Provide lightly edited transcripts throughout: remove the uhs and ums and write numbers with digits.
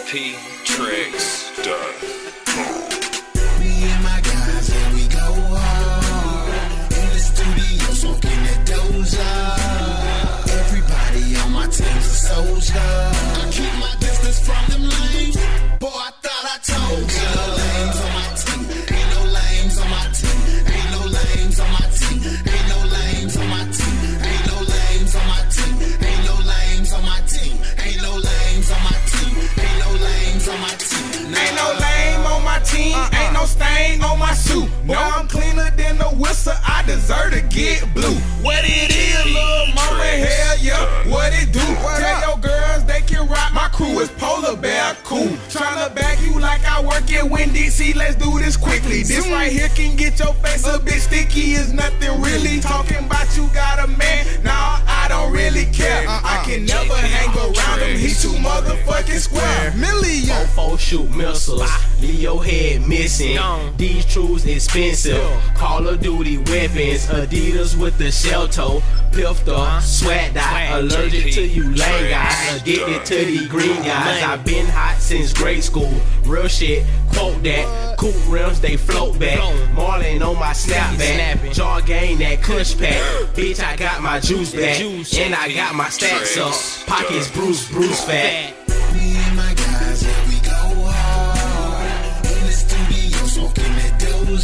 Me and my guys, and we go hard. In the studio, smoking that doja. Everybody on my team's a soldier. I keep my distance from them lames. Boy, I thought I told ya. Ain't no lames on my team. Ain't no lames on my team. Ain't no lames on my team. Ain't no lames on my team. Ain't no lames on my team. Ain't no lames on my team. Ain't no lames on my team. Ain't no lames on my team. Ain't no lame on my team, ain't no stain on my suit. Boy, I'm cleaner than a whistle, I deserve to get blue. What it is, little mama, hell yeah, what it do? Tell your girls they can rock, my crew is polar bear cool. Tryna back you like I work at Winn-Dixie, let's do this quickly. This right here can get your face a bit sticky, is nothing really. Talking about you got a man, nah, I don't really care. I can never hang around him, he too motherfucking square. Million. Fofo shoot missiles, leave your head missing. These truths expensive. Call of Duty weapons, Adidas with the shell toe. Pifter, sweat dot, allergic to you lame guys, addicted to these green guys. I've been hot since grade school. Real shit, quote that. Coupe rims, they float back. Marlin on my snapback. Jaw gain that cush pack. Bitch, I got my juice back. And I got my stacks up. Pockets Bruce fat. Me and my guys, yeah, we go hard. In the studio, smoking that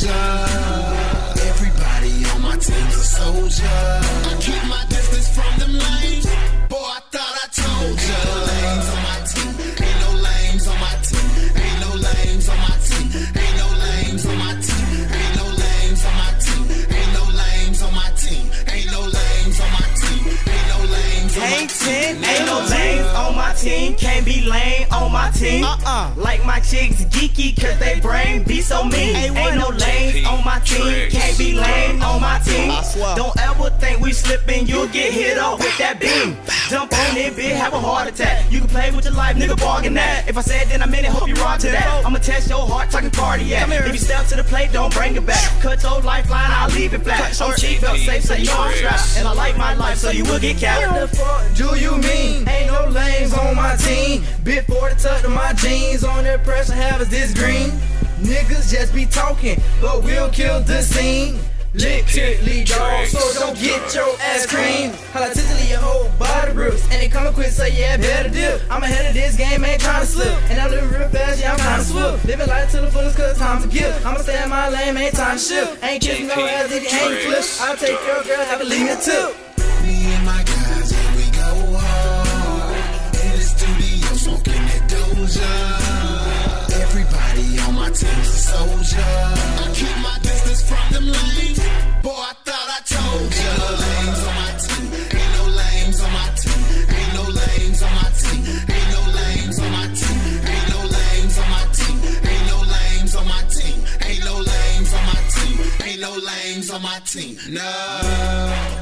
doja. Everybody on my team's a soldier. I keep my distance from them lanes. Boy, I thought I told ya. Ain't no lames on my team. Ain't no lames on my team. Ain't no lames on my team. Ain't no lames on my team. Ain't no lames on my team. Ain't no lames on my team. Ain't no lames on my team. Ain't no lames on my team. Ain't no lames on my team, can't be lame on my team. Like my chicks geeky cause they brain be so mean. Ain't no lames on my team, can't be lame on my team. Don't ever think we slipping, you'll get hit up with that beam. Jump on it, bitch, have a heart attack. You can play with your life, nigga, bargain that. If I said then I meant it, hope you wrong to that. I'ma test your heart, talking cardiac. If you step to the plate, don't bring it back. Cut your lifeline, I'll leave it flat. I'm cheap, belt safe, so you know I'm strapped. And I like my life, so you will get capped. What the fuck do you mean? Ain't no lames on my team. Bit 40 tucked in my jeans. On their pressure, have is this green? Niggas just be talking, but we'll kill the scene. Literally, dog, so don't get your ass cream. Holitically, your whole body rips. And they coming quick, so yeah, better dip. I'm ahead of this game, ain't trying to slip. And I live real fast, yeah, I'm kinda swift. Living life to the fullest, cause time to give. I'ma stay in my lane, ain't time to shift. Ain't kissing no ass if you ain't flip. I'll take your girl, have a leave me a tip. Me and my guys, yeah, we go hard. In the studio, smoking that doja. Everybody on my team's a soldier. I keep my distance from them lanes. Boy, I thought I told ya. Ain't no lames on my team. Ain't no lames on my team. Ain't no lames on my team. Ain't no lames on my team. Ain't no lames on my team. Ain't no lames on my team. Ain't no lames on my team. Ain't no lames on my team. No.